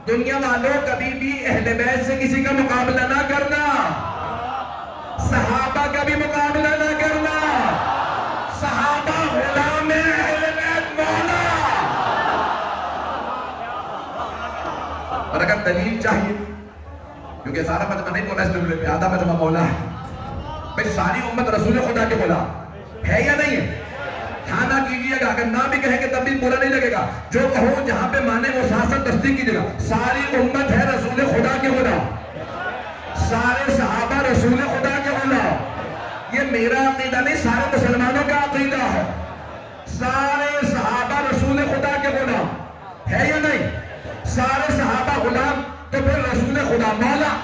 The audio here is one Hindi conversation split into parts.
दुनिया वालों कभी भी अहले बैत से किसी का मुकाबला ना करना, सहाबा का भी मुकाबला ना करना। सहाबा गुलाम है, अहले बैत मौला। और अगर दलील चाहिए, क्योंकि सारा मजमा नहीं बोला इस जुमले पे, आधा मजमा मौला है भाई। सारी उम्मत रसूल खुदा के गुलाम है या नहीं है? हाँ ना कीजिएगा, अगर ना भी कहेंगे तब भी बुरा नहीं लगेगा। जो कहो जहां पे माने वो साथ साथ तस्दीक कीजिएगा। सारी उम्मत है रसूल खुदा के गुलाम, सारे सहाबा रसूल खुदा के गुलाम। ये मेरा अकीदा नहीं, सारे मुसलमानों का अकीदा है। सारे सहाबा रसूल खुदा के गुलाम है या नहीं? सारे सहाबा गुलाम, तो फिर रसूल खुदा मौला।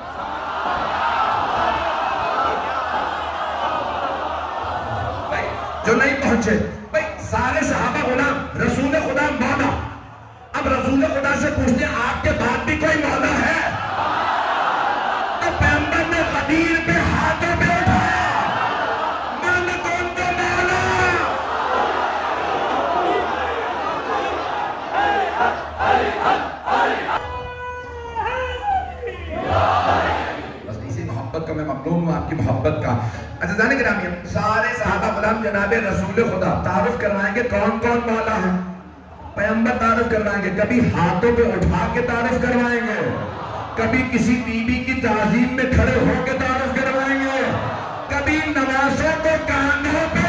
जो नहीं पहुंचे भाई, सारे सहाबा गुलाम, रसूल खुदा मौला। अब रसूल खुदा से पूछते हैं आपके बाद भी कोई मौला है? तो पैगंबर ने गदीर पे हाथों पे उठाया, मन कौन तो मौला। बस इसी मोहब्बत का मैं ममनून हूं, आपकी मोहब्बत का। अच्छा जाने के नाम, सारे सहाबा गुलाम जनाबे रसूल खुदा तारुफ करवाएंगे कौन कौन मौला है। पैगंबर तारुफ करवाएंगे, कभी हाथों पे उठा के तारुफ करवाएंगे, कभी किसी बीबी की ताजीम में खड़े होकर तारुफ करवाएंगे, कभी नवाजों को कांधों पे